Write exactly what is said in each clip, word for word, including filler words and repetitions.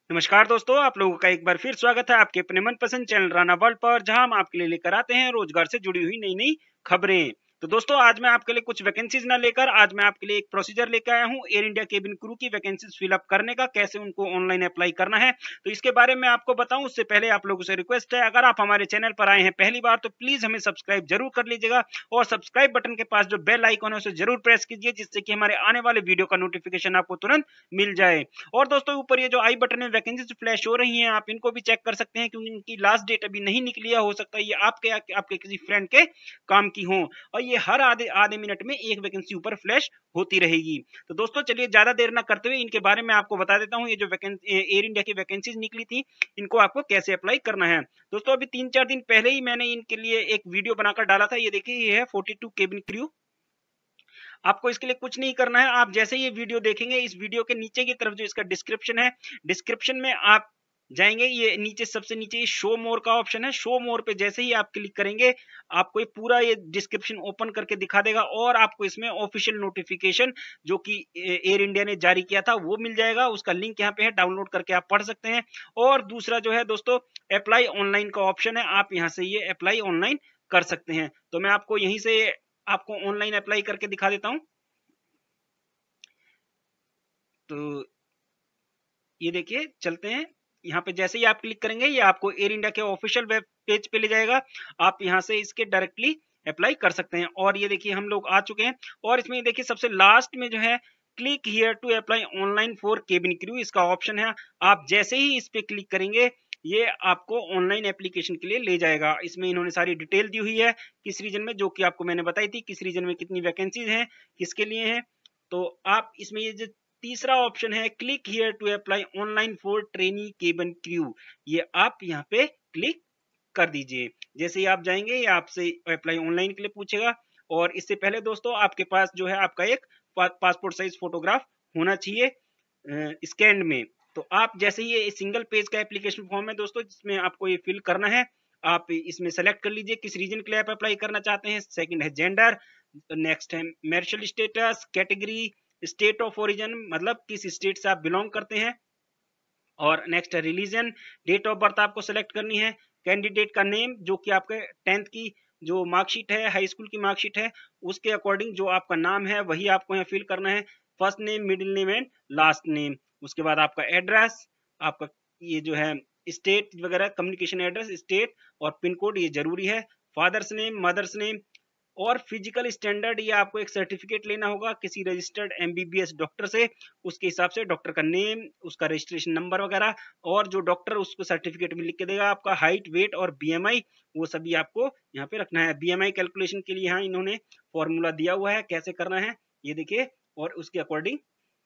नमस्कार दोस्तों, आप लोगों का एक बार फिर स्वागत है आपके अपने मनपसंद चैनल राणा वर्ल्ड पर, जहां हम आपके लिए लेकर आते हैं रोजगार से जुड़ी हुई नई नई खबरें। तो दोस्तों, आज मैं आपके लिए कुछ वैकेंसीज ना लेकर आज मैं आपके लिए एक प्रोसीजर लेकर आया हूं एयर इंडिया केबिन क्रू की वैकेंसीज फिलअप करने का, कैसे उनको ऑनलाइन अप्लाई करना है। तो इसके बारे में आपको बताऊं उससे पहले आप लोगों से रिक्वेस्ट है, अगर आप हमारे चैनल पर आए हैं पहली बार तो प्लीज हमें सब्सक्राइब जरूर कर लीजिएगा और सब्सक्राइब बटन के पास जो बेल आइकन है उसे जरूर प्रेस कीजिए, जिससे कि हमारे आने वाले वीडियो का नोटिफिकेशन आपको तुरंत मिल जाए। और दोस्तों, ऊपर ये जो आई बटन में वैकेंसीज फ्लैश हो रही हैं, आप इनको भी चेक कर सकते हैं क्योंकि इनकी लास्ट डेट अभी नहीं निकली है। हो सकता है ये आपके आपके किसी फ्रेंड के काम की हो, और ये हर आधे आधे मिनट में एक वैकेंसी ऊपर फ्लैश होती रहेगी। तो दोस्तों, चलिए ज्यादा देर ना करते हुए इनके बारे में आपको बता देता हूँ। ये जो वैकेंसी एयर इंडिया की वैकेंसीज निकली थी, इनको आपको कैसे अप्लाई करना है। दोस्तों, अभी तीन चार दिन पहले ही मैंने इनके लिए एक वीडियो बनाकर डाला था। ये देखिए, ये है फोर्टी टू केबिन क्रू। आपको इसके लिए कुछ नहीं करना है। आप जैसे ये वीडियो देखेंगे, इस वीडियो के नीचे की तरफ जो इसका डिस्क्रिप्शन है, डिस्क्रिप्शन में आप जाएंगे, ये नीचे सबसे नीचे शो मोर का ऑप्शन है। शो मोर पे जैसे ही आप क्लिक करेंगे, आपको ये पूरा ये डिस्क्रिप्शन ओपन करके दिखा देगा और आपको इसमें ऑफिशियल नोटिफिकेशन जो कि एयर इंडिया ने जारी किया था वो मिल जाएगा। उसका लिंक यहाँ पे है, डाउनलोड करके आप पढ़ सकते हैं। और दूसरा जो है दोस्तों, अप्लाई ऑनलाइन का ऑप्शन है, आप यहाँ से ये अप्लाई ऑनलाइन कर सकते हैं। तो मैं आपको यहीं से आपको ऑनलाइन अप्लाई करके दिखा देता हूं। तो ये देखिए, चलते हैं। यहाँ पे जैसे ही आप क्लिक करेंगे, ये आपको एयर इंडिया के ऑफिशियल वेब पेज पे ले जाएगा। आप यहाँ से इसके डायरेक्टली अप्लाई कर सकते हैं। और ये देखिए, हम लोग आ चुके हैं। और इसमें देखिए, सबसे लास्ट में जो है click here to apply online for cabin crew, इसका ऑप्शन है। आप जैसे ही इस पे क्लिक करेंगे, ये आपको ऑनलाइन एप्लीकेशन के लिए ले जाएगा। इसमें इन्होंने सारी डिटेल दी हुई है, किस रीजन में, जो कि आपको मैंने बताई थी, किस रीजन में कितनी वैकेंसीज हैं, किसके लिए हैं। तो आप इसमें ये जो तीसरा ऑप्शन है, click here to apply online for trainee cabin crew, ये आप यहाँ पे क्लिक कर दीजिए। जैसे ही आप जाएंगे, ये आपसे अप्लाई ऑनलाइन के लिए पूछेगा। और इससे पहले दोस्तों, आपके पास जो है आपका एक पासपोर्ट साइज फोटोग्राफ होना चाहिए स्कैन में। तो आप जैसे ही, ये सिंगल पेज का एप्लीकेशन फॉर्म है दोस्तों, जिसमें आपको ये फिल करना है। आप इसमें सेलेक्ट कर लीजिए किस रीजन के लिए आप अप्लाई करना चाहते हैं। सेकंड है जेंडर, नेक्स्ट है marital status, category, state of origin, मतलब किस स्टेट से आप बिलोंग करते हैं। और नेक्स्ट है रिलीजन, डेट ऑफ बर्थ आपको सेलेक्ट करनी है। कैंडिडेट का नेम, जो कि आपके टेंथ की जो मार्कशीट है, हाई स्कूल की मार्कशीट है, उसके अकॉर्डिंग जो आपका नाम है वही आपको यहाँ फिल करना है। First name, middle name and last name. उसके बाद आपका एड्रेस, आपका ये जो है स्टेट वगैरह, कम्युनिकेशन एड्रेस, स्टेट और पिन कोड, ये जरूरी है। Father's name, mother's name. और फिजिकल स्टैंडर्ड, ये आपको एक सर्टिफिकेट लेना होगा किसी रजिस्टर्ड एमबीबीएस डॉक्टर से। उसके हिसाब से डॉक्टर का नेम, उसका रजिस्ट्रेशन नंबर वगैरह, और जो डॉक्टर उसको सर्टिफिकेट में लिख के देगा, आपका हाइट, वेट और बीएमआई, वो सभी आपको यहाँ पे रखना है। बीएमआई कैलकुलेशन के लिए यहाँ इन्होंने फॉर्मूला दिया हुआ है, कैसे करना है ये देखिए, और उसके अकॉर्डिंग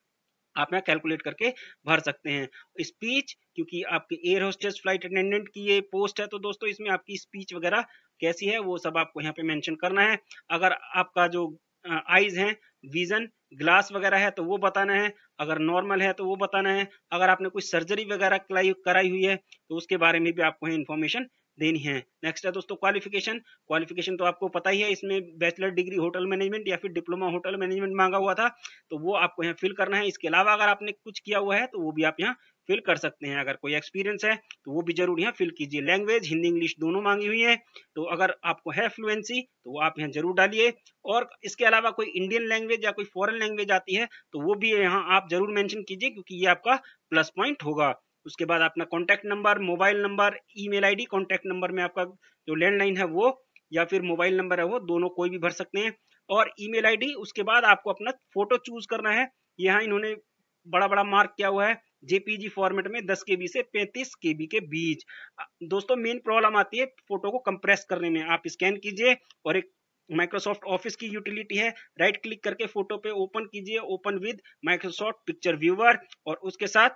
आप यहाँ कैलकुलेट करके भर सकते हैं। स्पीच, क्योंकि आपके एयर होस्टेस फ्लाइट अटेंडेंट की ये पोस्ट है, तो दोस्तों इसमें आपकी स्पीच वगैरह कैसी है वो सब आपको यहाँ पे मेंशन करना है। अगर आपका जो आईज है, विजन ग्लास वगैरह है तो वो बताना है। अगर नॉर्मल है तो वो बताना है। अगर आपने कोई सर्जरी वगैरह कराई हुई है तो उसके बारे में भी आपको इन्फॉर्मेशन देनी है। नेक्स्ट है दोस्तों क्वालिफिकेशन। क्वालिफिकेशन तो आपको पता ही है, इसमें बैचलर डिग्री होटल मैनेजमेंट या फिर डिप्लोमा होटल मैनेजमेंट मांगा हुआ था, तो वो आपको यहाँ फिल करना है। इसके अलावा अगर आपने कुछ किया हुआ है तो वो भी आप यहाँ फिल कर सकते हैं। अगर कोई एक्सपीरियंस है तो वो भी जरूर यहाँ फिल कीजिए। लैंग्वेज हिंदी इंग्लिश दोनों मांगी हुई है, तो अगर आपको है फ्लुएंसी तो वो आप यहाँ जरूर डालिए। और इसके अलावा कोई इंडियन लैंग्वेज या कोई फॉरेन लैंग्वेज आती है तो वो भी यहाँ आप जरूर मेंशन कीजिए, क्योंकि ये आपका प्लस पॉइंट होगा। उसके बाद अपना contact number, mobile number, email ID. Contact number में आपका जो लैंडलाइन है वो, या फिर मोबाइल नंबर है वो, दोनों कोई भी भर सकते हैं। और ईमेल आईडी। उसके बाद आपको अपना फोटो चूज करना है। यहाँ इन्होंने बड़ा बड़ा मार्क किया हुआ है, जेपीजी फॉर्मेट में दस केबी से पैंतीस केबी के बीच। दोस्तों, मेन प्रॉब्लम आती है फोटो को कंप्रेस करने में। आप स्कैन कीजिए और एक माइक्रोसॉफ्ट ऑफिस की यूटिलिटी है, राइट क्लिक करके फोटो पे ओपन कीजिए, open with Microsoft Picture Viewer, और उसके साथ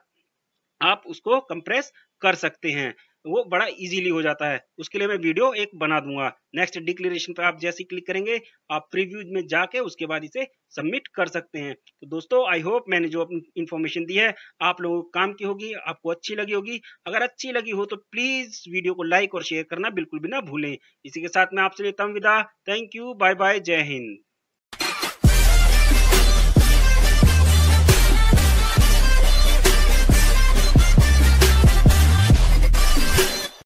आप उसको कंप्रेस कर सकते हैं। वो बड़ा इजीली हो जाता है। उसके लिए मैं वीडियो एक बना दूंगा। नेक्स्ट डिक्लेरेशन पे आप जैसे क्लिक करेंगे, आप प्रीव्यू में जाके उसके बाद इसे सबमिट कर सकते हैं। तो दोस्तों, आई होप मैंने जो इन्फॉर्मेशन दी है आप लोगों को काम की होगी, आपको अच्छी लगी होगी। अगर अच्छी लगी हो तो प्लीज वीडियो को लाइक और शेयर करना बिल्कुल भी ना भूलें। इसी के साथ मैं आपसे लेता हूँ विदा। थैंक यू, बाय बाय, जय हिंद।